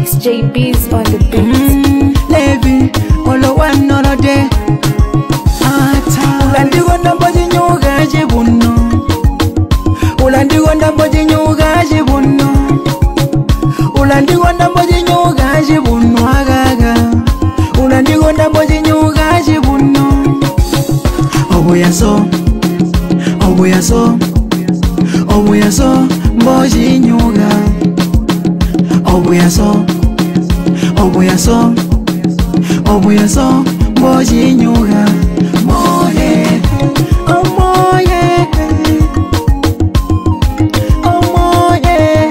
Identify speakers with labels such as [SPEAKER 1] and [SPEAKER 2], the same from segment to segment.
[SPEAKER 1] It's JB's on the beat.
[SPEAKER 2] Lavy, all the one all the day. Ulandi wanda mboji nyuga jibuno. Ulandi wanda mboji nyuga jibuno. Ulandi wanda mboji nyuga jibuno agaga. Ulandi wanda mboji nyuga jibuno. Obuya so, obuya so, obuya so mboji nyuga. Obuya so, obuya so, obuya so mboji nyuga. Moye, oh moye, oh moye.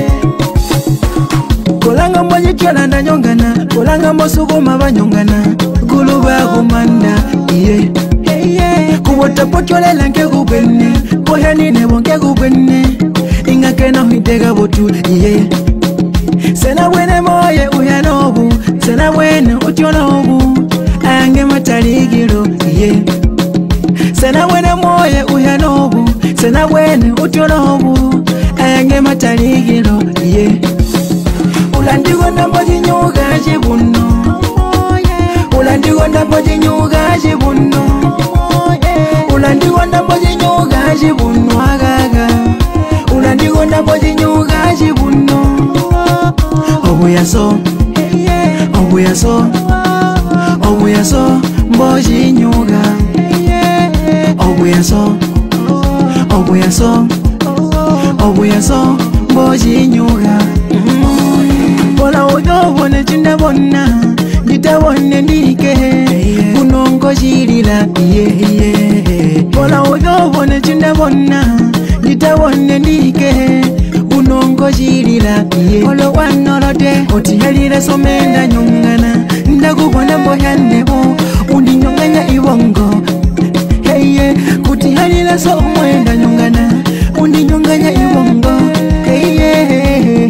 [SPEAKER 2] Kolanga mboji chola na nyongana, kolanga mosuguma banyongana. Guluba kumanda, iye, iye. Kuwota pochole lanke kubene, kohani nebonke kubene. Inga kena hitega botu, iye. Sena wene moye uyanobu, sena wene utyonobu. Ange mataligiro, yeah. Sena wene moye uyanobu, sena wene utyonobu. Ange mataligiro, yeah. Ulandi wanda mboji nyuga jibuno. Ulandi wanda mboji nyuga jibuno. Ulandi wanda mboji nyuga jibuno agaga. Ulandi wanda mboji nyuga jibuno. Obuya so, obuya so, obuya so mboji nyuga. Obuya so, obuya so, obuya so mboji nyuga. Bola oyo bone chinda bonna, jita bone nike. Unongo jirila, yeah. Bola oyo bone chinda bonna, jita bone nike. Unongo jirila, yeah. Olo wanolode, oti halile somenda nyungana. Ndakubona mboyane o, undi nyonganya iwongo. Hey yeah, kuti halile so mwenda nyungana. Undi nyonganya iwongo. Hey yeah,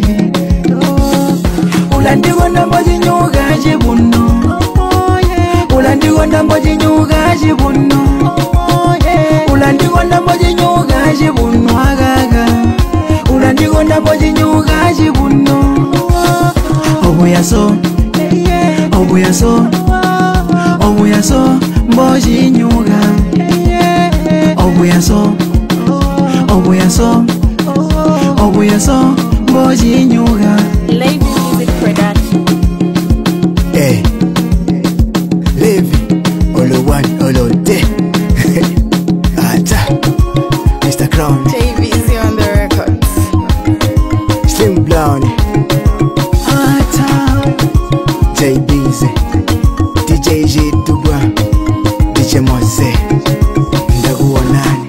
[SPEAKER 2] ulandi wanda mboji nyuga jibuno. Ulandi wanda mboji nyuga jibuno. Ulandi wanda mboji nyuga jibuno agaga. Ulandi wanda mboji nyuga jibuno. Obuya so, obuya so, obuya so mboji nyuga. Obuya so, obuya so, obuya so mboji nyuga.
[SPEAKER 1] Lavy music production.
[SPEAKER 3] Hey, Lavy, all the one, all the day. Ata, Mr. Crown,
[SPEAKER 1] JB's on the records.
[SPEAKER 3] Slim Brown,
[SPEAKER 2] Ata,
[SPEAKER 3] JB's, DJ J Dubwa, DJ Mose, Ndaguonani.